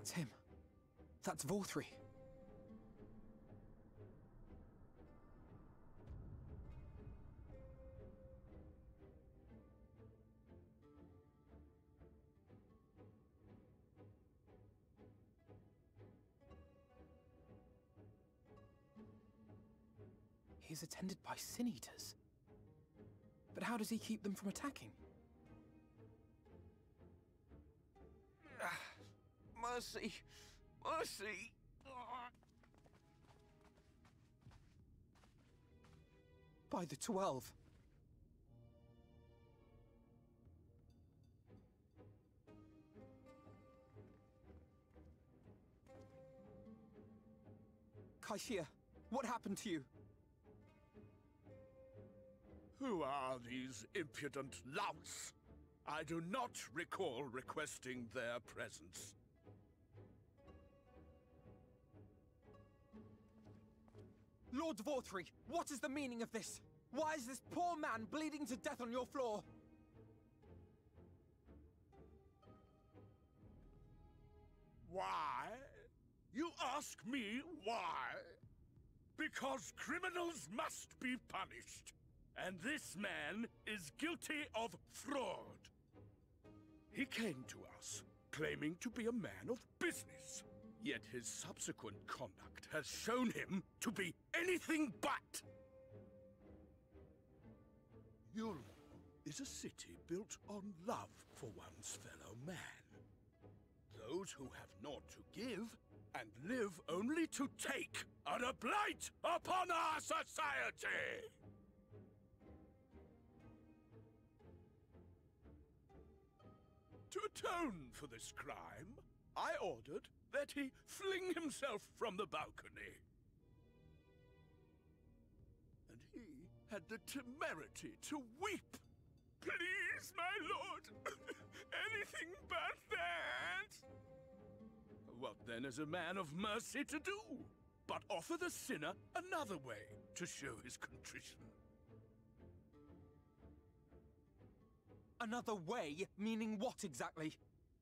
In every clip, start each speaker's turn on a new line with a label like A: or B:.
A: That's him. That's Vorthri. He is attended by Sin Eaters. But how does he keep them from attacking?
B: Mercy! Mercy!
A: By the 12. Kaishia, what happened to you?
C: Who are these impudent louts? I do not recall requesting their presence.
A: Lord Vorthri, what is the meaning of this? Why is this poor man bleeding to death on your floor?
C: Why? You ask me why? Because criminals must be punished. And this man is guilty of fraud. He came to us, claiming to be a man of business. Yet his subsequent conduct has shown him to be anything but. Yulmore is a city built on love for one's fellow man. Those who have naught to give and live only to take are a blight upon our society! To atone for this crime, I ordered that he fling himself from the balcony. And he had the temerity to weep. Please, my lord, anything but that! What then is a man of mercy to do? But offer the sinner another way to show his contrition.
A: Another way? Meaning what exactly?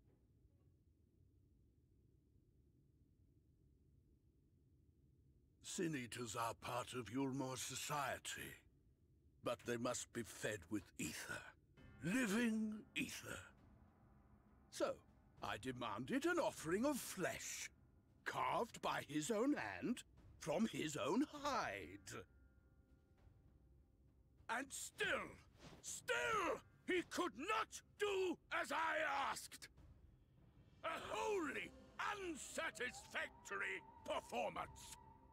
C: Sin Eaters are part of Yulmore's society, but they must be fed with ether. Living ether. So, I demanded an offering of flesh, carved by his own hand, from his own hide. And still, he could not do as I asked! A wholly unsatisfactory performance!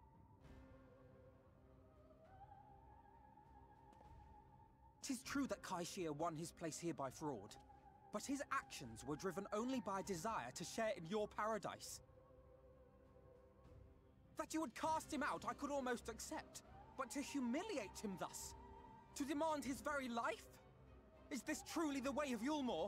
A: 'Tis true that Kaishia won his place here by fraud, but his actions were driven only by a desire to share in your paradise. That you would cast him out I could almost accept, but to humiliate him thus, to demand his very life? Is this truly the way of Yulmore?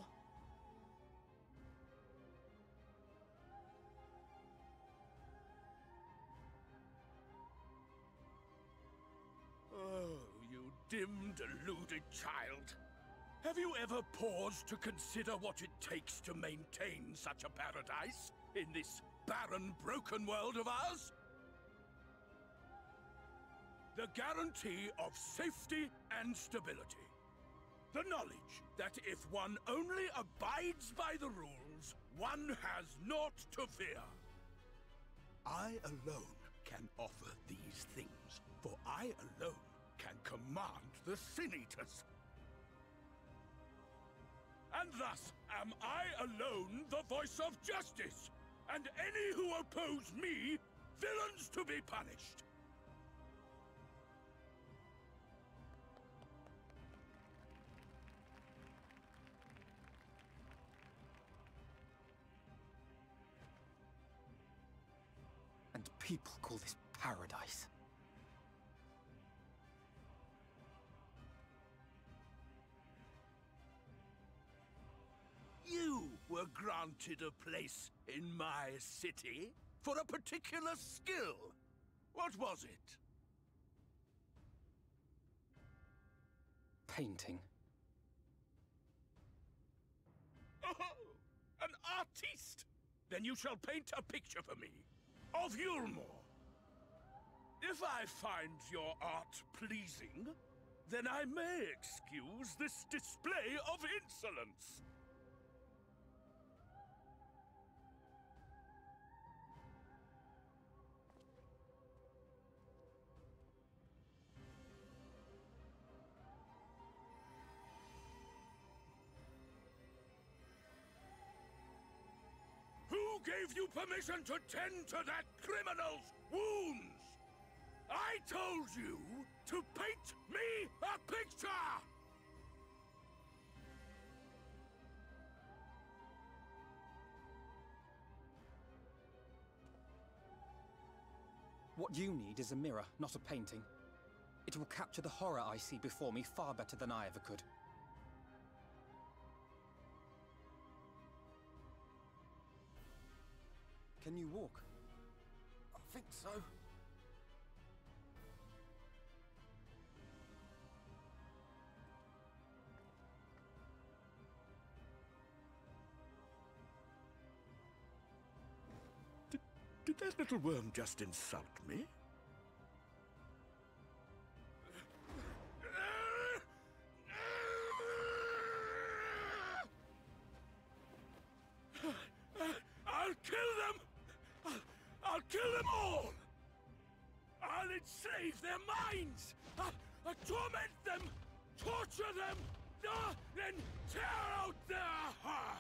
C: Oh, you dim, deluded child. Have you ever paused to consider what it takes to maintain such a paradise in this barren, broken world of ours? The guarantee of safety and stability. The knowledge that if one only abides by the rules, one has naught to fear. I alone can offer these things, for I alone can command the Sin Eaters. And thus am I alone the voice of justice, and any who oppose me, villains to be punished.
A: And people call this paradise.
C: You were granted a place in my city for a particular skill. What was it?
A: Painting.
C: Oh, an artiste! then you shall paint a picture for me of Yulmore. If I find your art pleasing, then I may excuse this display of insolence. Who gave you permission to tend to that criminal's wounds? I told you to paint me a picture!
A: What you need is a mirror, not a painting. It will capture the horror I see before me far better than I ever could. Can you walk?
B: I think so.
C: Did that little worm just insult me? I'll kill them! I'll kill them all! I'll enslave their minds! I'll torment them! Torture them! Then tear out their hearts!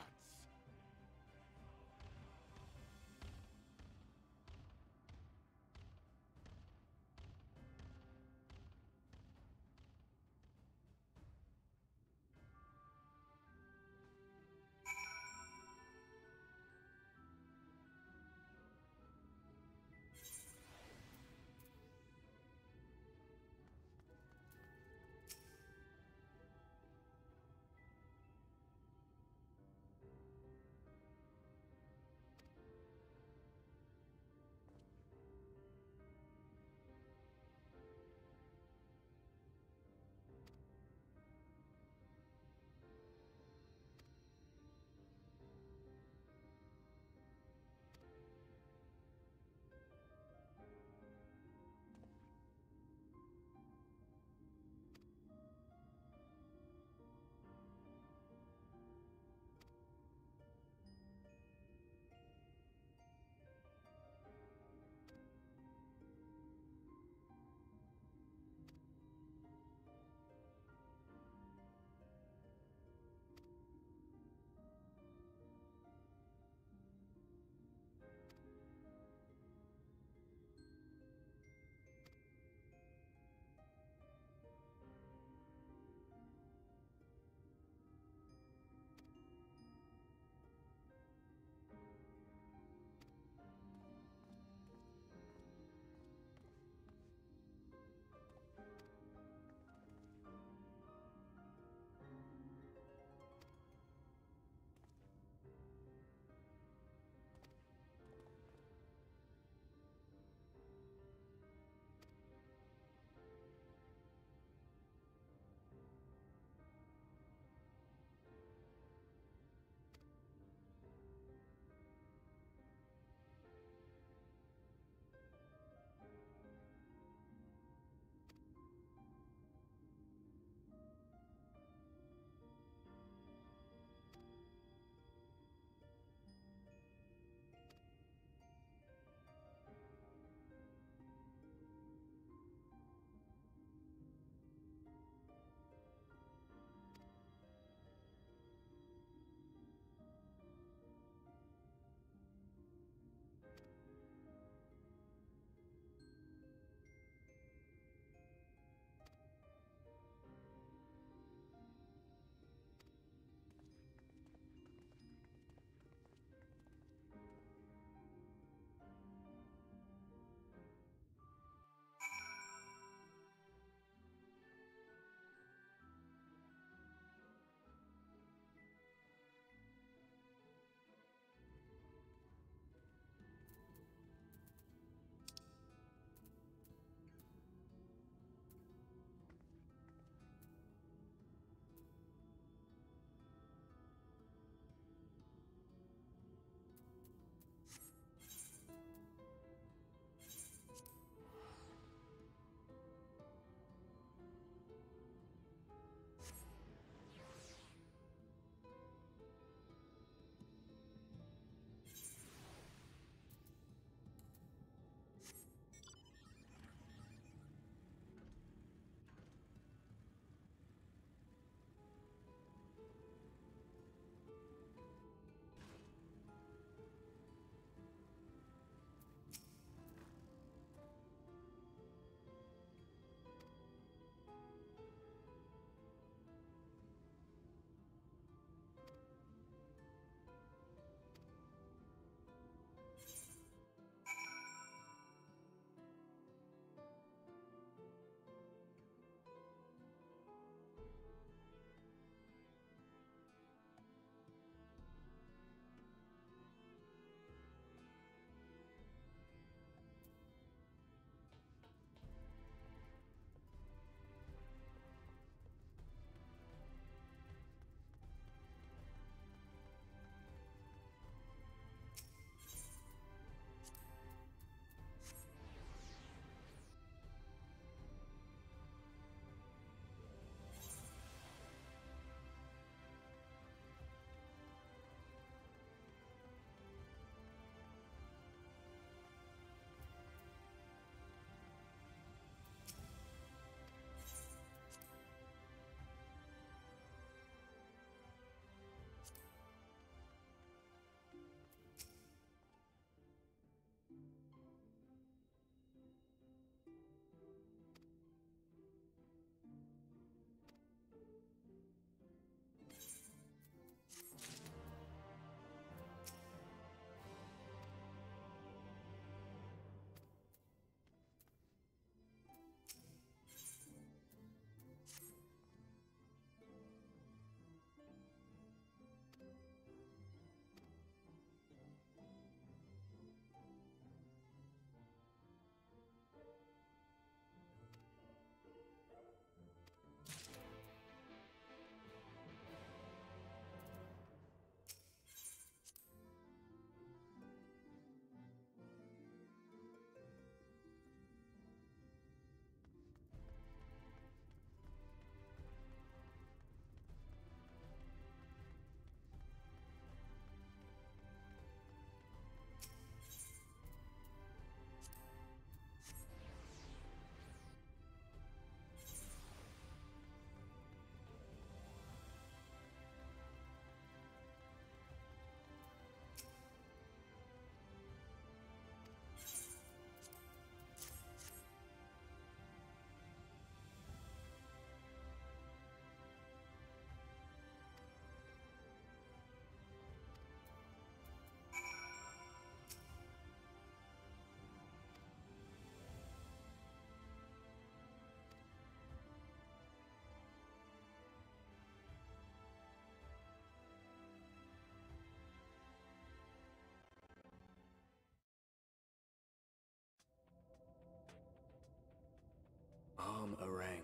D: Areng.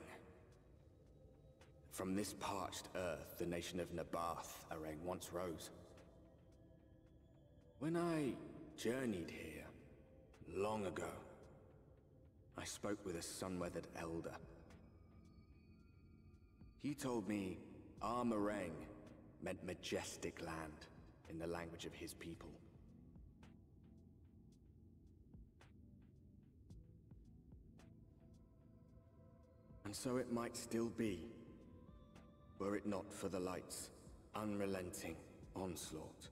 D: From this parched earth, the nation of Nabath, Areng, once rose. When I journeyed here, long ago, I spoke with a sun-weathered elder. He told me Armareng meant majestic land in the language of his people. And so it might still be, were it not for the light's unrelenting onslaught.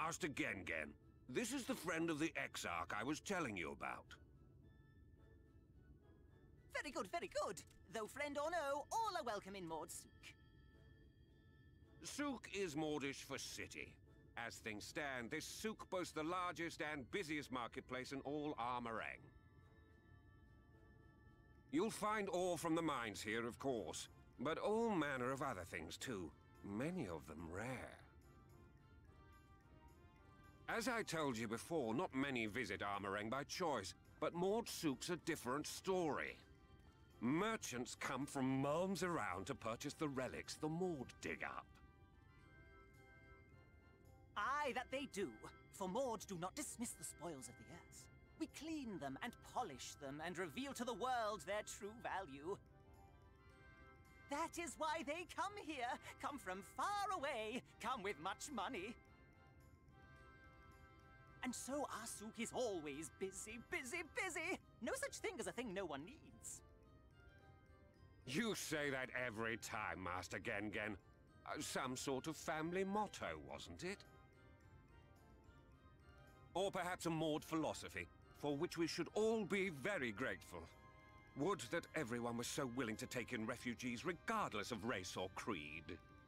E: Master Gengen, this is the friend of the Exarch I was telling you about.
F: Very good, very good. Though friend or no, all are welcome in Mord Sook.
E: Sook is Mordish for city. As things stand, this souk boasts the largest and busiest marketplace in all Armorang. You'll find ore from the mines here, of course, but all manner of other things too, many of them rare. As I told you before, not many visit Armorang by choice, but Mord Sook's a different story. Merchants come from miles around to purchase the relics the Mord dig up.
F: Aye, that they do. For Mord do not dismiss the spoils of the earth. We clean them and polish them and reveal to the world their true value. That is why they come here, come from far away, come with much money. And so our souk is always busy, busy, busy. No such thing as a thing no one needs.
E: You say that every time, Master Gengen. Some sort of family motto, wasn't it? Or perhaps a Mord philosophy, for which we should all be very grateful. Would that everyone was so willing to take in refugees regardless of race or creed.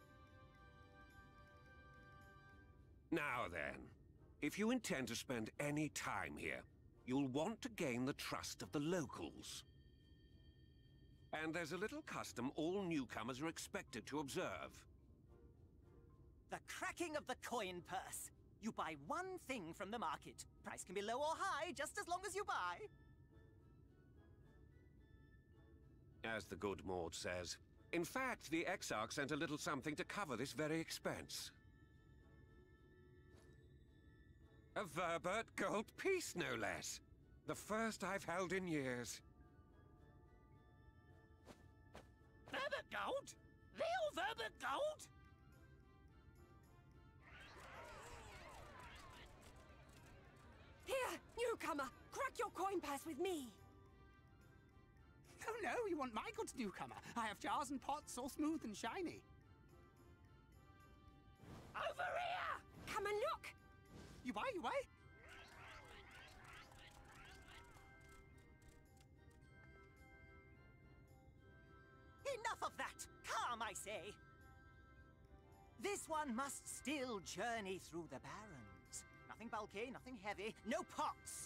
E: Now then, if you intend to spend any time here, you'll want to gain the trust of the locals. And there's a little custom all newcomers are expected to observe.
F: The cracking of the coin purse. You buy one thing from the market. Price can be low or high, just as long as you buy.
E: As the good Mord says. In fact, the Exarch sent a little something to cover this very expense. A Verbert gold piece, no less. The first I've held in years.
C: Verbert gold? Real Verbert gold?
G: Here, newcomer, crack your coin purse with me.
H: Oh no, you want my goods, newcomer. I have jars and pots all smooth and shiny.
C: Over here!
G: Come and look.
H: You buy, you buy?
F: Enough of that! Calm, I say! This one must still journey through the Barrens. Nothing bulky, nothing heavy, no pots!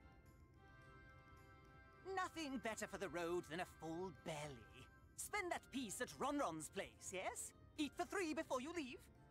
F: Nothing better for the road than a full belly. Spend that piece at Ronron's place, yes? Eat for 3 before you leave.